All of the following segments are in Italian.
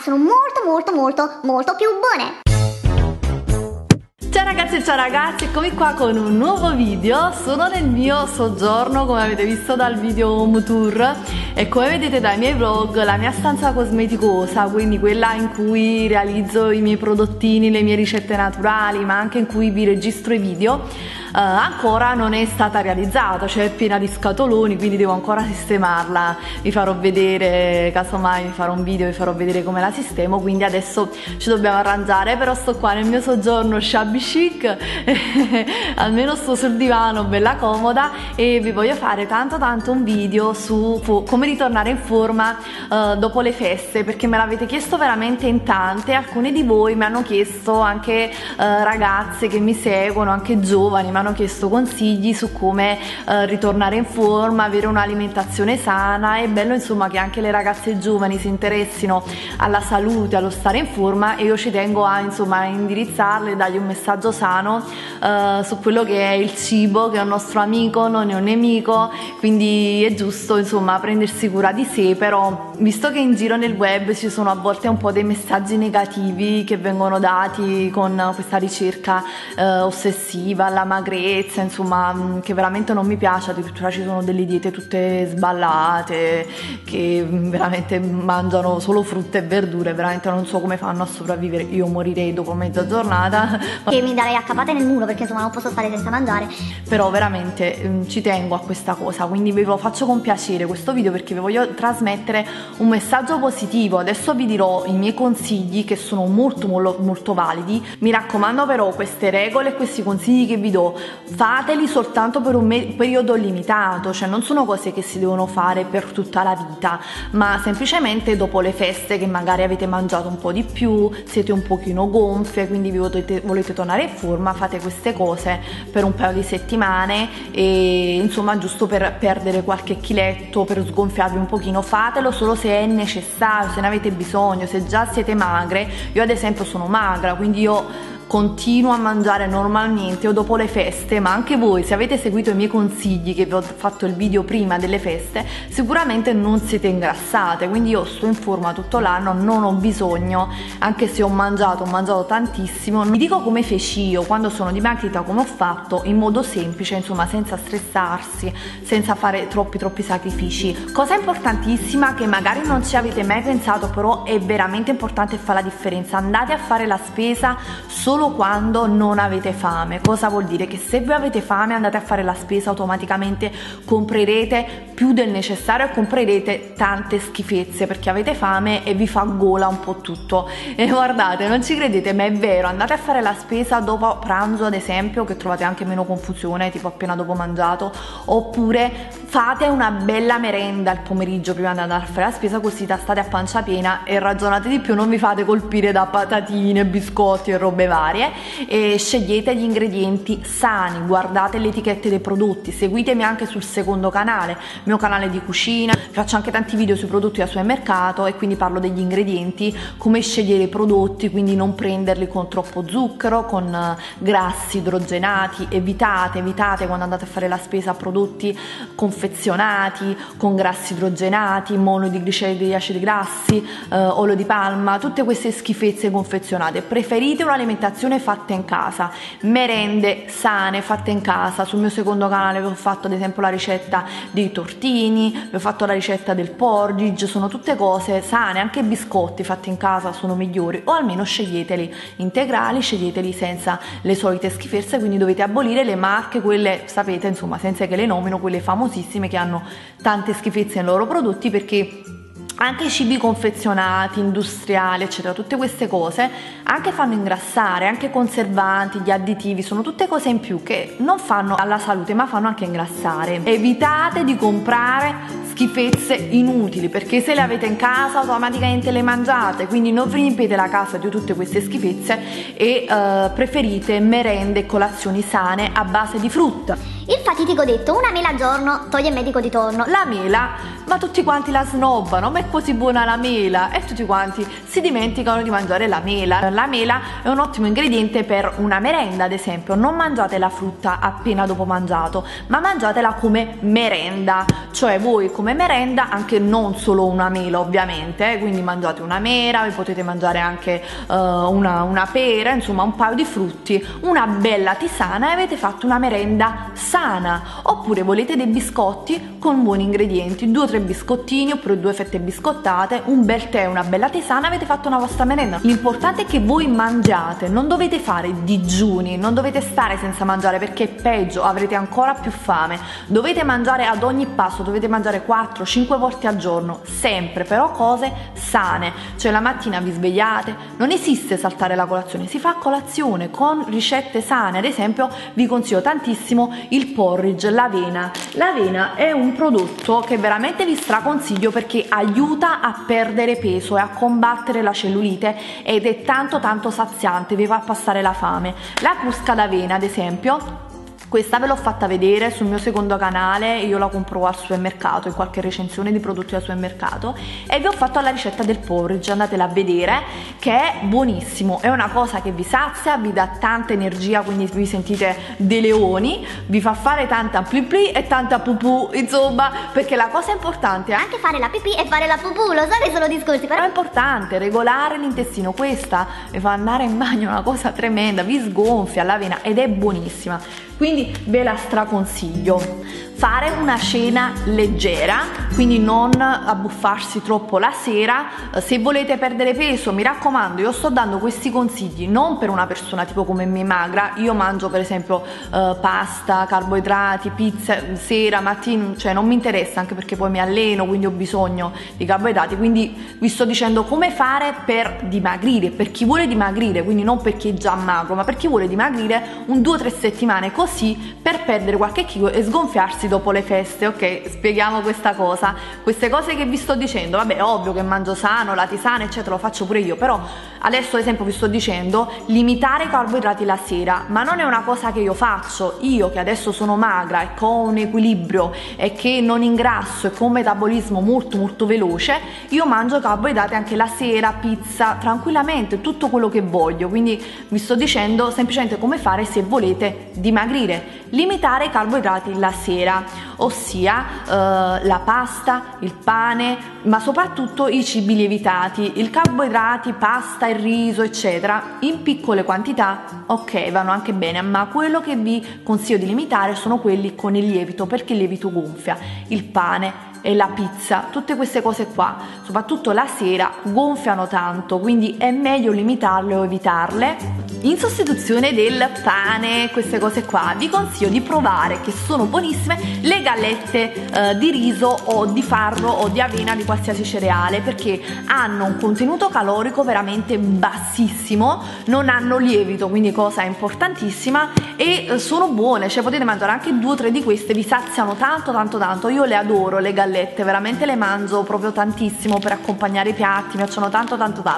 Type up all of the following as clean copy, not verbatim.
sono molto più buone. Ciao ragazzi e ciao ragazzi, eccomi qua con un nuovo video. Sono nel mio soggiorno, come avete visto dal video home tour, e come vedete dai miei vlog, la mia stanza cosmeticosa, quindi quella in cui realizzo i miei prodottini, le mie ricette naturali, ma anche in cui vi registro i video, ancora non è stata realizzata, cioè è piena di scatoloni, quindi devo ancora sistemarla. Vi farò vedere, casomai vi farò un video, vi farò vedere come la sistemo, quindi adesso ci dobbiamo arrangiare. Però sto qua nel mio soggiorno shabby chic almeno sto sul divano bella comoda, e vi voglio fare tanto un video su come ritornare in forma dopo le feste, perché me l'avete chiesto veramente in tante. Alcune di voi mi hanno chiesto, anche ragazze che mi seguono, anche giovani, mi hanno chiesto consigli su come ritornare in forma, avere un'alimentazione sana. È bello insomma che anche le ragazze giovani si interessino alla salute, allo stare in forma, e io ci tengo a insomma indirizzarle, dargli un messaggio sano su quello che è il cibo, che è un nostro amico, non è un nemico, quindi è giusto insomma prendersi cura di sé. Però visto che in giro nel web ci sono a volte un po' dei messaggi negativi che vengono dati con questa ricerca ossessiva alla magrezza, insomma, che veramente non mi piace. Addirittura ci sono delle diete tutte sballate che veramente mangiano solo frutta e verdure, veramente non so come fanno a sopravvivere. Io morirei dopo mezza giornata, Che mi darei a capate nel muro, perché insomma non posso stare senza mangiare. però veramente ci tengo a questa cosa, quindi ve lo faccio con piacere questo video, perché vi voglio trasmettere un messaggio positivo. Adesso vi dirò i miei consigli, che sono molto validi. Mi raccomando, però, queste regole e questi consigli che vi do, fateli soltanto per un periodo limitato, cioè non sono cose che si devono fare per tutta la vita, ma semplicemente dopo le feste, che magari avete mangiato un po' di più, siete un pochino gonfie, quindi vi volete tornare in forma, fate queste cose per un paio di settimane, e insomma giusto per perdere qualche chiletto, per sgonfiarvi un pochino. Fatelo solo se è necessario, se ne avete bisogno, se già siete magre. Io ad esempio sono magra, quindi io continuo a mangiare normalmente o dopo le feste, ma anche voi, se avete seguito i miei consigli, che vi ho fatto il video prima delle feste, sicuramente non siete ingrassate. Quindi io sto in forma tutto l'anno, non ho bisogno, anche se ho mangiato tantissimo. Vi dico come feci io quando sono dimagrita, come ho fatto, in modo semplice, insomma senza stressarsi, senza fare troppi sacrifici. Cosa importantissima, che magari non ci avete mai pensato, però è veramente importante e fa la differenza: andate a fare la spesa solo quando non avete fame. Cosa vuol dire? Che se voi avete fame andate a fare la spesa, automaticamente comprerete più del necessario e comprerete tante schifezze, perché avete fame e vi fa gola un po' tutto. E guardate, non ci credete, ma è vero. Andate a fare la spesa dopo pranzo, ad esempio, che trovate anche meno confusione, tipo appena dopo mangiato, oppure fate una bella merenda il pomeriggio prima di andare a fare la spesa, così state a pancia piena e ragionate di più, non vi fate colpire da patatine, biscotti e robe varie. E scegliete gli ingredienti sani, guardate le etichette dei prodotti, seguitemi anche sul secondo canale, il mio canale di cucina. Faccio anche tanti video sui prodotti da supermercato, e quindi parlo degli ingredienti, come scegliere i prodotti, quindi non prenderli con troppo zucchero, con grassi idrogenati. Evitate quando andate a fare la spesa prodotti confezionati con grassi idrogenati, monogliceridi, acidi grassi, olio di palma, tutte queste schifezze confezionate. Preferite un'alimentazione fatta in casa, merende sane fatte in casa. Sul mio secondo canale vi ho fatto ad esempio la ricetta dei tortini, vi ho fatto la ricetta del porridge, sono tutte cose sane. Anche i biscotti fatti in casa sono migliori, o almeno sceglieteli integrali, sceglieteli senza le solite schifezze. Quindi dovete abolire le marche, quelle sapete, insomma, senza che le nomino, quelle famosissime che hanno tante schifezze nei loro prodotti, perché anche i cibi confezionati, industriali, eccetera, tutte queste cose anche fanno ingrassare, anche conservanti, gli additivi, sono tutte cose in più che non fanno alla salute, ma fanno anche ingrassare. Evitate di comprare schifezze inutili, perché se le avete in casa automaticamente le mangiate, quindi non riempite la casa di tutte queste schifezze, e preferite merende e colazioni sane a base di frutta. Il fatidico detto: una mela al giorno toglie il medico di torno. La mela, ma tutti quanti la snobbano, ma è così buona la mela, e tutti quanti si dimenticano di mangiare la mela. La mela è un ottimo ingrediente per una merenda, ad esempio. Non mangiate la frutta appena dopo mangiato, ma mangiatela come merenda, cioè voi come merenda, anche non solo una mela ovviamente, quindi mangiate una mela, vi potete mangiare anche una pera, insomma un paio di frutti, una bella tisana e avete fatto una merenda sana. Oppure volete dei biscotti con buoni ingredienti, 2 o 3 biscottini oppure 2 fette biscottate, un bel tè, una bella tisana, avete fatto una vostra merenda. L'importante è che voi mangiate, non dovete fare digiuni, non dovete stare senza mangiare perché è peggio, avrete ancora più fame. Dovete mangiare ad ogni passo, dovete mangiare 4-5 volte al giorno, sempre, però cose sane. Cioè la mattina vi svegliate, non esiste saltare la colazione, si fa colazione con ricette sane. Ad esempio vi consiglio tantissimo il porridge, l'avena. L'avena è un prodotto che veramente vi straconsiglio perché aiuta a perdere peso e a combattere la cellulite ed è tanto saziante, vi fa passare la fame. La crusca d'avena, ad esempio, questa ve l'ho fatta vedere sul mio secondo canale, io la compro al supermercato, in qualche recensione di prodotti al supermercato, e vi ho fatto la ricetta del porridge, andatela a vedere, che è buonissimo, è una cosa che vi sazia, vi dà tanta energia, quindi vi sentite dei leoni, vi fa fare tanta pli e tanta pupù, insomma, perché la cosa importante è anche fare la pipì e fare la pupù, lo so che sono discorsi, però è importante regolare l'intestino. Questa vi fa andare in bagno, una cosa tremenda, vi sgonfia l'avena ed è buonissima, quindi ve la straconsiglio. Fare una cena leggera, quindi non abbuffarsi troppo la sera. Se volete perdere peso, mi raccomando, io sto dando questi consigli non per una persona tipo come me magra. Io mangio per esempio pasta, carboidrati, pizza sera, mattina, cioè non mi interessa, anche perché poi mi alleno, quindi ho bisogno di carboidrati. Quindi vi sto dicendo come fare per dimagrire, per chi vuole dimagrire, quindi non per chi è già magro, ma per chi vuole dimagrire un 2 o 3 settimane così, per perdere qualche chilo e sgonfiarsi dopo le feste. Ok, spieghiamo questa cosa. Queste cose che vi sto dicendo, vabbè, è ovvio che mangio sano, la tisana eccetera, lo faccio pure io, però adesso ad esempio vi sto dicendo limitare i carboidrati la sera, ma non è una cosa che io faccio, io che adesso sono magra e che ho un equilibrio e che non ingrasso e con un metabolismo molto veloce, io mangio carboidrati anche la sera, pizza, tranquillamente, tutto quello che voglio. Quindi vi sto dicendo semplicemente come fare se volete dimagrire. Limitare i carboidrati la sera, ossia la pasta, il pane, ma soprattutto i cibi lievitati. I carboidrati, pasta, il riso eccetera, in piccole quantità, ok, vanno anche bene, ma quello che vi consiglio di limitare sono quelli con il lievito, perché il lievito gonfia. Il pane e la pizza, tutte queste cose qua, soprattutto la sera, gonfiano tanto, quindi è meglio limitarle o evitarle. In sostituzione del pane, queste cose qua, vi consiglio di provare, che sono buonissime, le gallette di riso o di farro o di avena, di qualsiasi cereale, perché hanno un contenuto calorico veramente bassissimo, non hanno lievito, quindi cosa importantissima, e sono buone, cioè potete mangiare anche 2 o 3 di queste, vi saziano tanto. Io le adoro le gallette, veramente le mangio proprio tantissimo per accompagnare i piatti, mi piacciono tanto.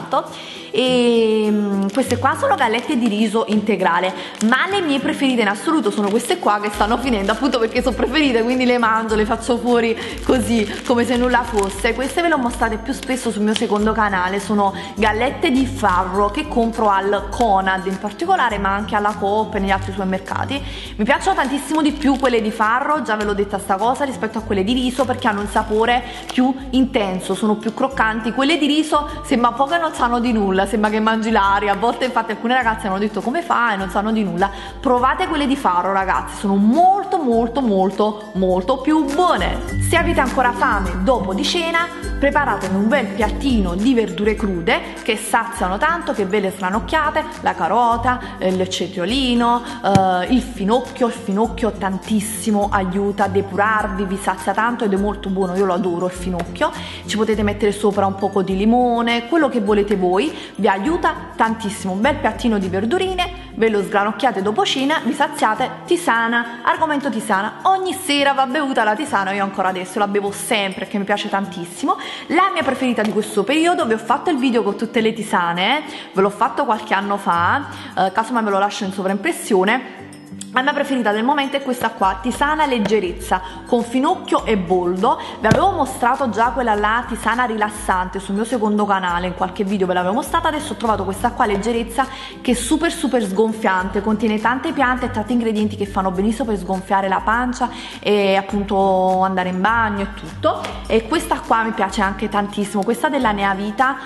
E queste qua sono gallette di riso integrale, ma le mie preferite in assoluto sono queste qua, che stanno finendo appunto perché sono preferite, quindi le mangio, le faccio fuori così come se nulla fosse. Queste ve le ho mostrate più spesso sul mio secondo canale, sono gallette di farro che compro al Conad in particolare, ma anche alla Coop e negli altri supermercati. Mi piacciono tantissimo di più quelle di farro, già ve l'ho detta sta cosa, rispetto a quelle di riso, perché hanno un sapore più intenso, sono più croccanti. Quelle di riso sembra un po' che non sanno di nulla, sembra che mangi l'aria, a volte infatti alcune ragazze hanno detto come fai, non sanno di nulla. Provate quelle di farro ragazzi, sono molto più buone. Se avete ancora fame dopo di cena, preparatevi un bel piattino di verdure crude che saziano tanto, che ve le stranocchiate, la carota, il cetriolino, il finocchio tantissimo aiuta a depurarvi, vi sazia tanto ed è molto buono, io lo adoro il finocchio. Ci potete mettere sopra un poco di limone, quello che volete voi, vi aiuta tantissimo. Un bel piattino di verdurine, ve lo sgranocchiate dopo cena, vi saziate. Tisana, argomento tisana, ogni sera va bevuta la tisana, io ancora adesso la bevo sempre perché mi piace tantissimo. La mia preferita di questo periodo, vi ho fatto il video con tutte le tisane, ve l'ho fatto qualche anno fa, casomai ve lo lascio in sovraimpressione. La mia preferita del momento è questa qua, Tisana Leggerezza con finocchio e boldo. Vi avevo mostrato già quella là, Tisana Rilassante, sul mio secondo canale, in qualche video ve l'avevo mostrata. Adesso ho trovato questa qua, Leggerezza, che è super sgonfiante, contiene tante piante e tanti ingredienti che fanno benissimo per sgonfiare la pancia e appunto andare in bagno e tutto. E questa qua mi piace anche tantissimo, questa della Neavita,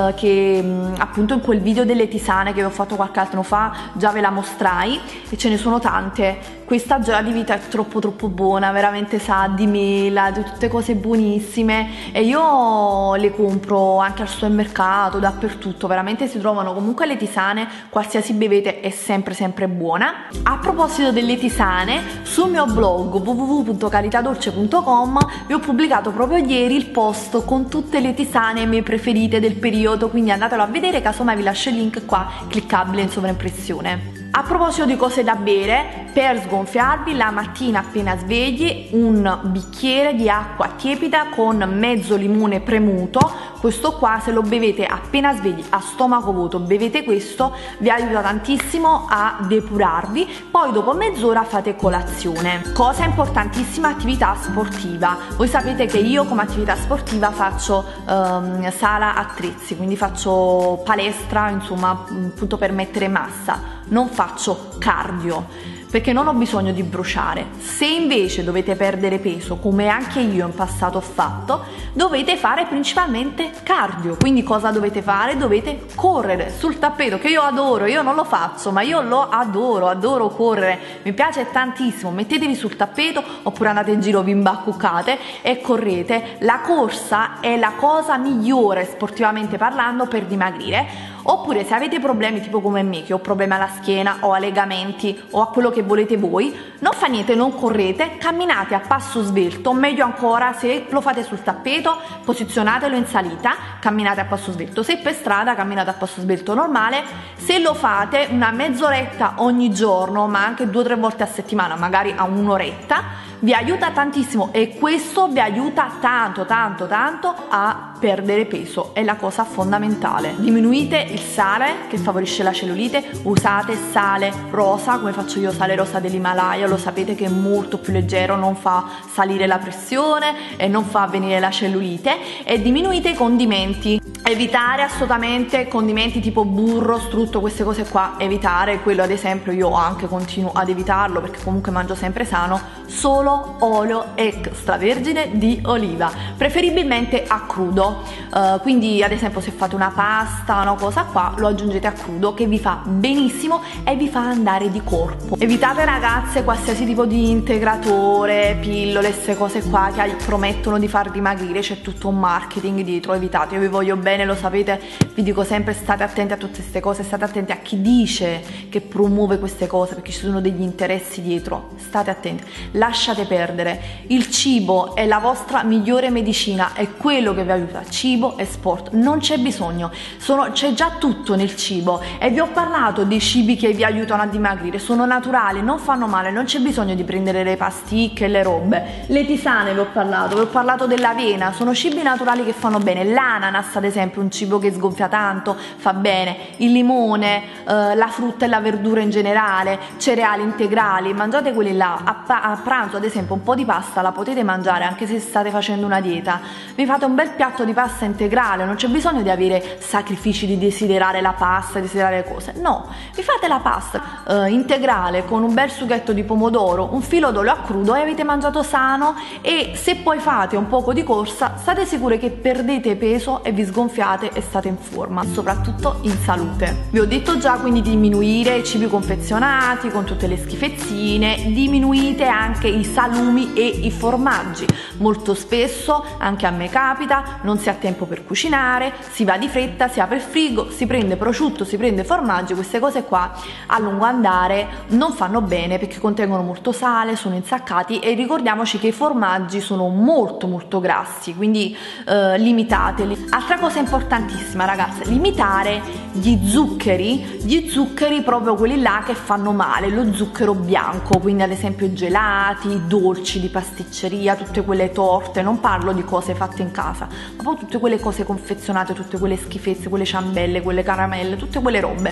che appunto in quel video delle tisane che vi ho fatto qualche altro fa già ve la mostrai, e ce ne sono tante. Questa gela di vita è troppo buona, veramente sa di mela, di tutte cose buonissime, e io le compro anche al supermercato, dappertutto, veramente si trovano comunque le tisane, qualsiasi bevete è sempre buona. A proposito delle tisane, sul mio blog www.caritadolce.com vi ho pubblicato proprio ieri il post con tutte le tisane mie preferite del periodo, quindi andatelo a vedere, casomai vi lascio il link qua cliccabile in sovraimpressione. A proposito di cose da bere, per sgonfiarvi la mattina appena svegli, un bicchiere di acqua tiepida con mezzo limone premuto. Questo qua, se lo bevete appena svegli a stomaco vuoto, bevete questo, vi aiuta tantissimo a depurarvi. Poi dopo mezz'ora fate colazione. Cosa importantissima, attività sportiva. Voi sapete che io come attività sportiva faccio sala attrezzi, quindi faccio palestra, insomma, appunto per mettere massa. Non faccio cardio perché non ho bisogno di bruciare. Se invece dovete perdere peso, come anche io in passato ho fatto, dovete fare principalmente cardio. Quindi cosa dovete fare? Dovete correre sul tappeto, che io adoro. Io non lo faccio, ma io lo adoro correre, mi piace tantissimo. Mettetevi sul tappeto oppure andate in giro, vi imbacuccate e correte. La corsa è la cosa migliore sportivamente parlando per dimagrire. Oppure se avete problemi tipo come me, che ho problemi alla schiena o a legamenti o a quello che volete voi, non fa niente, non correte, camminate a passo svelto, meglio ancora se lo fate sul tappeto, posizionatelo in salita, camminate a passo svelto. Se per strada camminate a passo svelto normale. Se lo fate una mezz'oretta ogni giorno, ma anche 2 o 3 volte a settimana, magari a un'oretta, vi aiuta tantissimo, e questo vi aiuta tanto a perdere peso, è la cosa fondamentale. Diminuite il sale che favorisce la cellulite, usate sale rosa, come faccio io, sale rosa dell'Himalaya, lo sapete che è molto più leggero, non fa salire la pressione e non fa venire la cellulite. E diminuite i condimenti, evitare assolutamente condimenti tipo burro, strutto, queste cose qua, evitare. Quello ad esempio io anche continuo ad evitarlo perché comunque mangio sempre sano. Solo olio extravergine di oliva, preferibilmente a crudo, quindi ad esempio se fate una pasta, una cosa qua, lo aggiungete a crudo, che vi fa benissimo e vi fa andare di corpo. Evitate, ragazze, qualsiasi tipo di integratore, pillole, queste cose qua che promettono di far dimagrire, c'è tutto un marketing dietro, evitate. Io vi voglio bene, lo sapete, vi dico sempre state attenti a tutte queste cose, state attenti a chi dice che promuove queste cose, perché ci sono degli interessi dietro, state attenti, lasciate perdere. Il cibo è la vostra migliore medicina, è quello che vi aiuta. Cibo e sport, non c'è bisogno, c'è già tutto nel cibo, e vi ho parlato dei cibi che vi aiutano a dimagrire, sono naturali, non fanno male, non c'è bisogno di prendere le pasticche e le robe. Le tisane vi ho parlato dell'avena, sono cibi naturali che fanno bene. L'ananas ad esempio è un cibo che sgonfia tanto, fa bene. Il limone, la frutta e la verdura in generale, cereali integrali, mangiate quelli là. A pranzo ad esempio un po' di pasta la potete mangiare anche se state facendo una dieta. Vi fate un bel piatto di pasta integrale, non c'è bisogno di avere sacrifici di desiderare la pasta, desiderare le cose, no, vi fate la pasta integrale con un bel sughetto di pomodoro, un filo d'olio a crudo, e avete mangiato sano. E se poi fate un poco di corsa, state sicure che perdete peso e vi sgonfiate e state in forma, soprattutto in salute. Vi ho detto già quindi di diminuire i cibi confezionati con tutte le schifezzine, diminuite anche i salumi e i formaggi. Molto spesso, anche a me capita, non si ha tempo per cucinare, si va di fretta, si apre il frigo, si prende prosciutto, si prende formaggi. Queste cose qua a lungo andare non fanno bene perché contengono molto sale, sono insaccati, e ricordiamoci che i formaggi sono molto grassi, quindi limitateli. Altra cosa importantissima, ragazze, limitare gli zuccheri proprio quelli là che fanno male, lo zucchero bianco, quindi ad esempio gelati, dolci di pasticceria, tutte quelle torte, non parlo di cose fatte in casa, ma poi tutte quelle cose confezionate, tutte quelle schifezze, quelle ciambelle, quelle caramelle, tutte quelle robe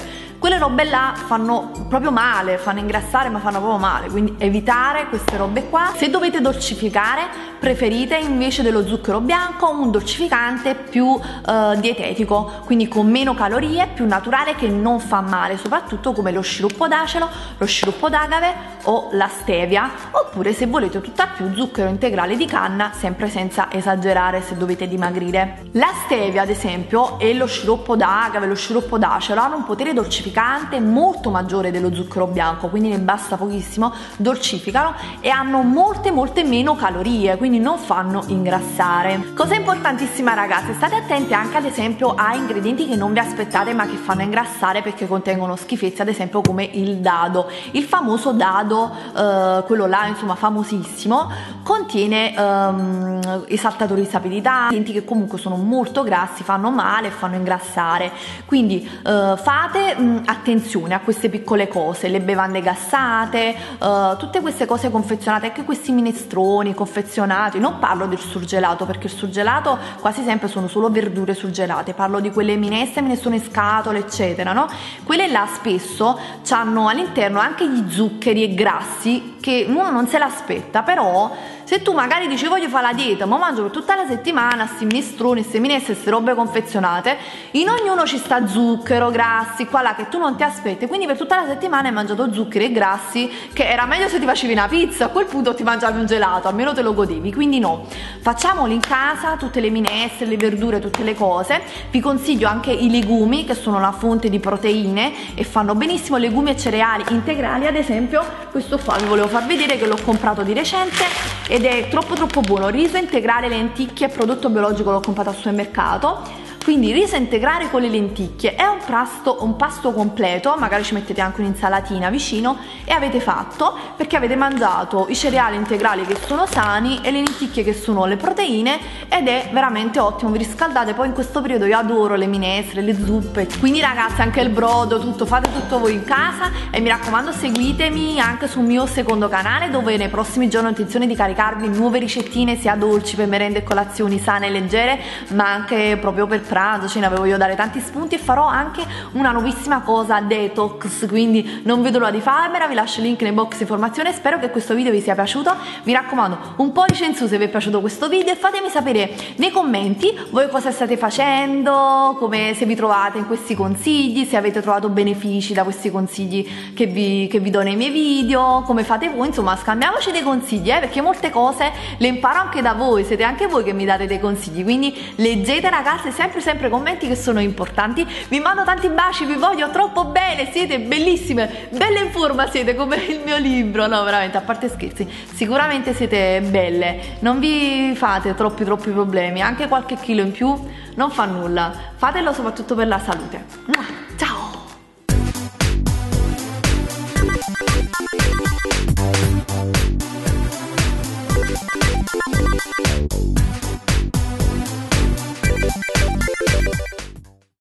quelle robe là fanno proprio male, fanno ingrassare, ma fanno proprio male, quindi evitare queste robe qua. Se dovete dolcificare, preferite invece dello zucchero bianco un dolcificante più dietetico, quindi con meno calorie, più naturale, che non fa male, soprattutto come lo sciroppo d'acero, lo sciroppo d'agave o la stevia, oppure se volete tutt'al più zucchero integrale di canna, sempre senza esagerare se dovete dimagrire. La stevia, ad esempio, e lo sciroppo d'agave, lo sciroppo d'acero hanno un potere dolcificante molto maggiore dello zucchero bianco, quindi ne basta pochissimo, dolcificano e hanno molte meno calorie, quindi non fanno ingrassare. Cosa importantissima, ragazze, state attenti anche ad esempio a ingredienti che non vi aspettate ma che fanno ingrassare perché contengono schifezze, ad esempio come il dado. Il famoso dado, quello là insomma famosissimo, contiene esaltatori di sapidità, ingredienti che comunque sono molto grassi, fanno male e fanno ingrassare, quindi fate attenzione a queste piccole cose, le bevande gassate, tutte queste cose confezionate, anche questi minestroni confezionati. Non parlo del surgelato, perché il surgelato quasi sempre sono solo verdure surgelate, parlo di quelle minestre, minestrone in scatola eccetera, no? Quelle là spesso hanno all'interno anche gli zuccheri e grassi che uno non se l'aspetta, però se tu magari dici voglio fare la dieta ma mangio per tutta la settimana sti minestroni, ste minestre, ste robe confezionate, in ognuno ci sta zucchero, grassi, qua là, che tu non ti aspetti, quindi per tutta la settimana hai mangiato zuccheri e grassi, che era meglio se ti facevi una pizza, a quel punto ti mangiavi un gelato, almeno te lo godevi. Quindi no, facciamoli in casa, tutte le minestre, le verdure, tutte le cose. Vi consiglio anche i legumi, che sono una fonte di proteine e fanno benissimo, legumi e cereali integrali. Ad esempio questo qua vi volevo far vedere, che l'ho comprato di recente ed è troppo buono. Riso integrale, lenticchie, prodotto biologico, l'ho comprato al supermercato. Quindi riso integrale con le lenticchie è un pasto completo, magari ci mettete anche un'insalatina vicino e avete fatto, perché avete mangiato i cereali integrali che sono sani e le lenticchie che sono le proteine, ed è veramente ottimo. Vi riscaldate, poi in questo periodo io adoro le minestre, le zuppe, quindi ragazzi anche il brodo, tutto, fate tutto voi in casa e mi raccomando seguitemi anche sul mio secondo canale, dove nei prossimi giorni ho intenzione di caricarvi nuove ricettine sia dolci per merende e colazioni sane e leggere, ma anche proprio per pranzo, ce ne avevo io dare tanti spunti, e farò anche una nuovissima cosa detox, quindi non vedo l'ora di farmela. Vi lascio il link nei box informazione. Spero che questo video vi sia piaciuto, mi raccomando un pollice in su se vi è piaciuto questo video e fatemi sapere nei commenti voi cosa state facendo, come, se vi trovate in questi consigli, se avete trovato benefici da questi consigli che vi do nei miei video, come fate voi, insomma scambiamoci dei consigli, perché molte cose le imparo anche da voi, siete anche voi che mi date dei consigli, quindi leggete ragazze sempre commenti che sono importanti. Vi mando tanti baci, vi voglio troppo bene, siete bellissime, belle in forma siete, come il mio libro, no veramente, a parte scherzi, sicuramente siete belle, non vi fate troppi problemi, anche qualche chilo in più non fa nulla, fatelo soprattutto per la salute.